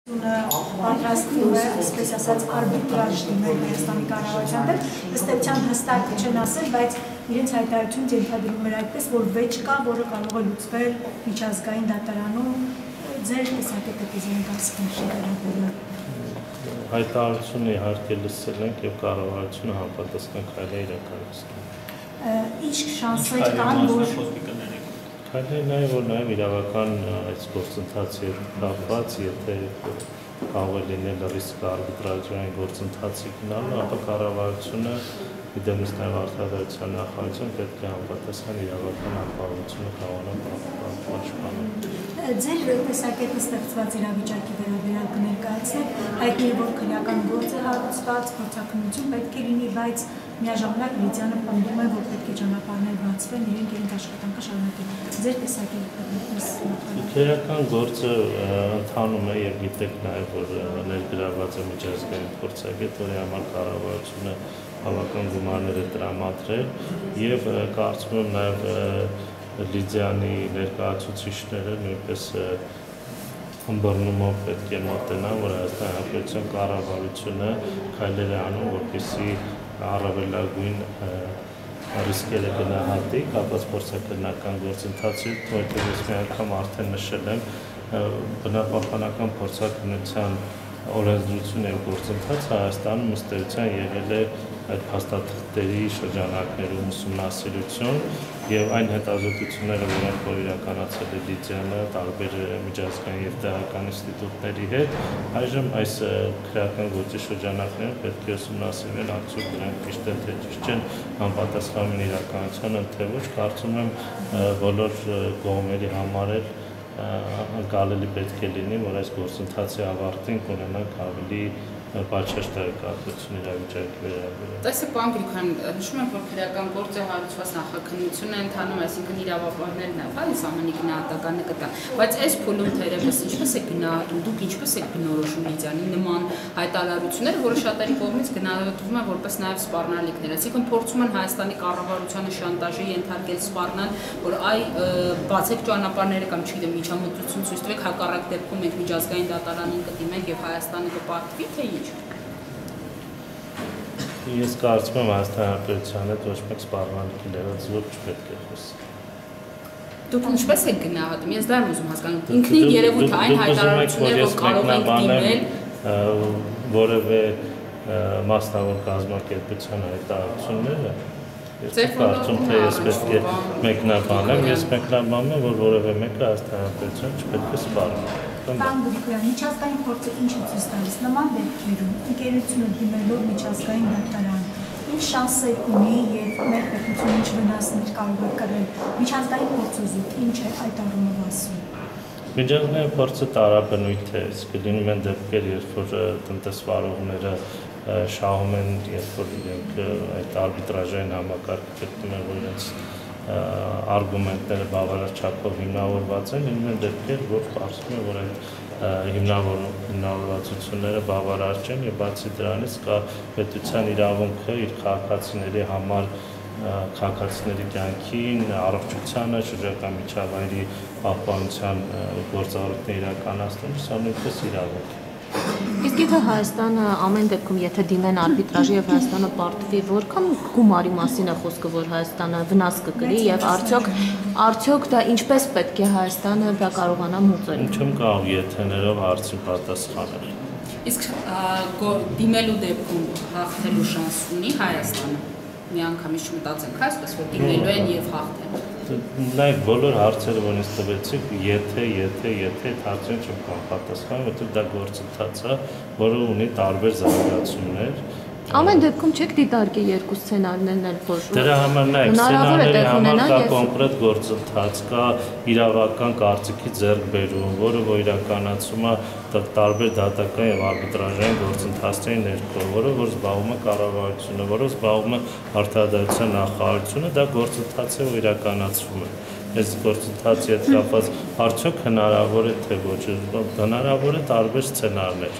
Պատրաստվում է, այսպես ասած, արբիտրաժ դիմել Հայաստանի կառավարության դեմ, ըստ էության հստակ չեն ասել, բայց իրենց հայտարարությունից ենթադրում էր այդպես, որ վեճ կա, որը կարող է լուծվել միջազգային դատարանում, ձեր տեսակետը կզենգասկին վերաբերյալ։ Հայտարարությունը իհարկե լսել ենք եւ կառավարությունը համապատասխան քայլեր իրականացնում։ Ինչ շանսեր կան, որ քայլերն այն, որ նաեւ իրավական այս գործընթացի հետ կապված, եթե կարող է լինել ռիսկ արբիտրաժային գործընթացի գնալու, ապա կառավարությունը դեմից նաեւ արտադրության նախարարություն պետք է համապատասխան իրավական ապահովությունը կարողանա պաշտպանել։ Ձեր տեսակետը ստեղծված իրավիճակի վերաբերյալ կներկայացնեք, հայտնի է, որ քրեական գործ է հարուցված, փորձաքննություն պետք է լինի, բայց միաժամանակ Լիդիանը պնդում է, որ պետք է ճանապարհներ բացվեն, իրենք իրենց աշխատանքը շարունակեն։ Ձեր տեսակետը քրեական գործը ընթանում է եւ գիտեք նաեւ, որ ներգրաված է միջազգային փորձագետ, որի համար կառավարությունը բավական գումարներ է տրամադրել եւ կարծում եմ նաեւ Լիդիանի ներկայացուցիչները նույնպես ըմբռնումով պետք է մոտենան, որ Հայաստանի Հանրապետության կառավարությունը քայլեր է անում, որպեսզի առավելագույն ռիսկերը գնահատի, կապված փորձաքննական գործընթացի, որտեղ ես մի անգամ արդեն նշել եմ, բնապահպանական փորձաքննության օրենսդրություն եւ գործընթաց Հայաստանում ըստ էության եղել է այդ փաստաթղթերի շրջանակներում ուսումնասիրություն եւ այն հետազոտությունները, որոնք որ իրականացել է Լիդիանը տարբեր միջազգային եւ տեղական ինստիտուտների հետ, այժմ այս քրեական գործի շրջանակներում պետք է ուսումնասիրվեն արդյոք դրանք ճիշտ են թե ճիշտ չեն, անպատասխան են իրականությանը, թե ոչ, կարծում եմ բոլոր կողմերի համար էլ անկարելի պետք է լինի, որ այս գործընթացի ավարտին կունենանք ավելի պատշաճ տեղեկատվություն իրավիճակի վերաբերյալ։ Տեսեք, պարոն Գրիգորյան, նշում եք, որ քրեական գործ է հարուցված նախաքննությունը ընթանում, այսինքն իրավապահներն են, այս ամենի գնահատականը կտան, բայց այս փուլում թերևս ինչպես է գնահատում, դուք ինչպես եք բնորոշում Լիդիանի նման հայտարարությունները, որը շատերի կողմից գնահատվում է որպես նաև սպառնալիքներ, այսինքն փորձում են Հայաստանի կառավարությանը շանտաժի ենթարկել սպառնալ, որ այ բացեք ճանապարհները կամ չգիտեմ միջամտություն ցույց տվեք, հակառակ դեպքում մենք միջազգային դատարանին կդիմենք եւ Հայաստանը կպարտվի, թե ինչ։ Ես կարծում եմ Հայաստանի Հանրապետության հետ ոչ մեկ սպառնալիքի լրացում չպետք է խոսի։ Դուք ինչպես եք գնահատում, ես դա եմ ուզում հասկանալ, ինքնին երևույթ այն հայտարարությունները, որ կարող ենք դիմել, որևէ մասնավոր կազմակերպության հայտարարությունները, ես կարծում թե ես պետք է մեկնաբանեմ, ես մեկնաբանում եմ, որ որևէ մեկը Հայաստանի Հանրապետության չպետք է սպառնա։ Պարոն Գրիգորյան, միջազգային փորձը ինչ է ցույց տալիս նման դեպքերում, ընկերությունը դիմելով միջազգային դատարան, ինչ շանսեր ունի եւ մեր պետությունը ինչ վնասներ կարող է կրել, միջազգային փորձը զուտ ինչ է այդ առումով ասում։ Միջազգային փորձը տարաբնույթ է, իսկ լինում են դեպքեր, երբ որ տնտեսվարողները շահում են, երբ որ իրենք այդ արբիտրաժային համակարգը գտնում են, որ իրենց արգումենտները բավարար չափով հիմնավորված են, լինում են դեպքեր, որ կարծում եմ, որ այդ հիմնավորվածությունները բավարար չեն եւ բացի դրանից կա պետության իրավունքը իր քաղաքացիների համար քաղաքացիների կյանքին, առողջությանը, շրջակա միջավայրի պահպանության գործառույթներ իրականացնելու, սա նույնպես իրավունք է։ Իսկ եթե Հայաստանը ամեն դեպքում եթե դիմեն արբիտրաժի եւ Հայաստանը պարտվի, որքան գումարի մասին է խոսքը, որ Հայաստանը վնաս կկրի եւ արդյոք դա ինչպես պետք է Հայաստանը դա կարողանա մուծել։ Ինչու՞ կարող եթեներով հարցի պատասխանել։ Իսկ դիմելու դեպքում հաղթելու շանս ունի Հայաստանը։ Մի անգամից չմտածենք, այսպես որ դիմելու են եւ հաղթեն։ Նայեք, բոլոր հարցերը, որ ինձ տվեցիք, եթե հարցին չեմ կարող պատասխանել, որտեղ դա գործընթաց է, որը ունի տարբեր զարգացումներ։ Ամեն դեպքում չեք դիտարկի երկու սցենարներն էլ, որ դրա համար նայեք, սցենարների համար կա կոնկրետ գործընթաց, կա իրավական կարծիքի ձեռքբերում, որը որ իրականացում է տարբեր դատական եւ արբիտրաժային գործընթացների ներքո, որը որ զբաղվում է կառավարությունը, որը զբաղվում է արտադրության նախարարությունը, դա գործընթաց է, որ իրականացվում է։ Այս գործընթացի հետ կապված արդյոք հնարավոր է թե ոչ, հնարավոր է տարբեր սցենարներ։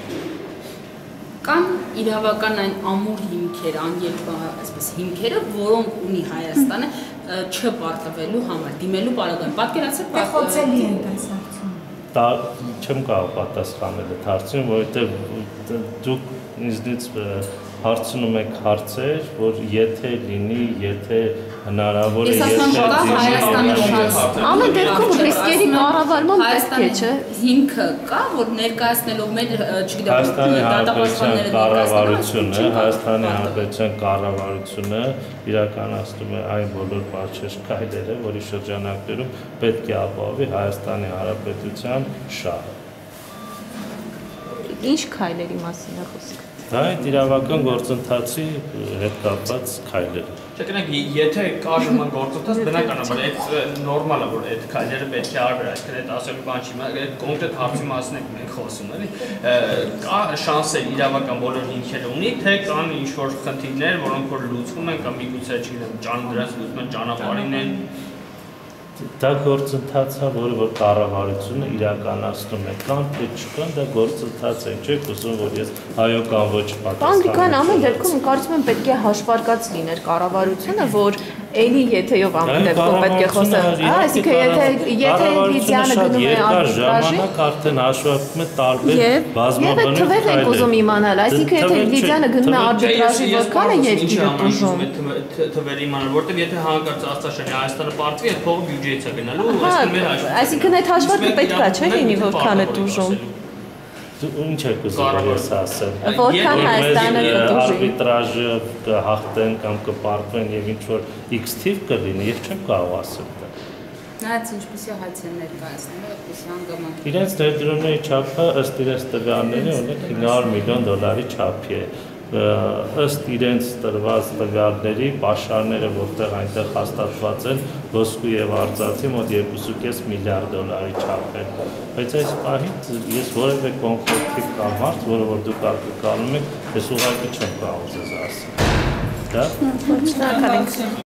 Կան իրավական այն ամուր հիմքեր, այսպես հիմքերը, որոնք ունի Հայաստանը չպարտվելու համար, դիմելու պարագայում։ Պատկերացրեք, խոցելի են այս հարցում։ չեմ կարող պատասխանել այդ հարցին, որովհետև դուք ինձնից հարցնում եք հարցեր, որ եթե լինի, եթե հնարավոր է, ամեն դեպքում ռիսկերի կառավարման պետք է, չէ՞։ Հիմքը կա, որ ներկայացնելով մեր, չգիտեմ, Հայաստանի Հանրապետության կառավարությունը իրականացնում է այն բոլոր բարձր քայլերը, որի շրջանակներում պետք է ապահովի Հայաստանի Հանրապետության շահը։ Ինչ քայլերի մասին է խոսքը։ Դա այդ իրավական գործընթացի հետ կապված քայլեր։ Չգիտեք, եթե կա նման գործընթաց, բնականաբար այդ նորմալ է, որ այդ քայլերը պետք է արվի, այսինքն այդ ասելու բան չի, այդ կոնկրետ հարցի մասին ենք մենք խոսում, էլի։ Կա շանսեր իրավական բոլոր հիմքերը ունի, թե կան ինչ-որ խնդիրներ, որոնք որ լուծվում են կամ միգուցե, չգիտեմ, դրանց լուծում են ճանապարհին են։ Դա գործընթաց է, որը կառավարությունը իրականացնում է, կան թե չկան, դա գործընթաց է, չէ՞, խոսում որ ես այո կամ ոչ պատասխան։ Բանկան ամեն դեպքում կարծում եմ պետք է հաշվարկած լիներ կառավարությունը, որ էլի եթեով ամեն դեպքում պետք է խոսել։ Այսինքն եթե Լիդիանը գնում է արբիտրաժի, ժամանակ արդեն հաշվարկում է տարբեր բազմաբանույթ թվեր ենք ուզում իմանալ, այսինքն եթե Լիդիանը գնում է արբիտրաժի, որքան է երկիրը տուժում։ Թվեր իմանալ, որտեղ եթե հանկարծ Աստաշանի Հայաստանը պարտվի, այդ փողը բյուջեից է գնալու, այսինքն այդ հաշվարկը պետք է, չէ՞, լինի, որքան է տուժում։ Ինչ եք ուզում ես ասել։ Որքան Հայաստանը կտուժի։ Արբիտրաժը կհաղթեն կամ կպարտվեն եւ ինչ որ X թիվ կլինի, ես չեմ կարող ասել դա։ Նայած ինչպեսի հայց են ներկայացնում, այդպեսի հանգամանք։ Իրենց ներդրումների չափը ըստ իրենց տվյալների ունեք $500 միլիոն չափի է։ Ըստ իրենց տրված տվյալների պաշարները, որտեղ այնտեղ հաստատված են ոսկու եւ արծաթի մոտ $2.5 միլիարդ չափ են։ Բայց այս պահից ես որևէ կոնկրետ թիվ կամ հարց, որը որ դուք ակնկալում եք, ես ուղղակի չեմ կարող ձեզ ասել։ Դա։ Շնորհակալ ենք։